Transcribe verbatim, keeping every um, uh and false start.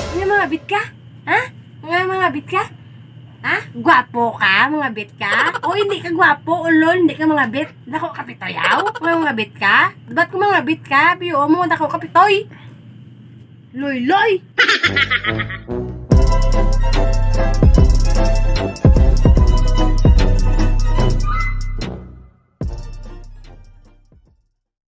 Nga mga bit ka? Ha? Nga mga bit ka? Ha? Gwapo ka, mga bit ka? O hindi ka gwapo, ulol, hindi ka mga bit. Dako kapitoyaw? Nga mga bit ka? Ba't ko mga bit ka? Biyo mo, dako kapitoy. Loy, loy!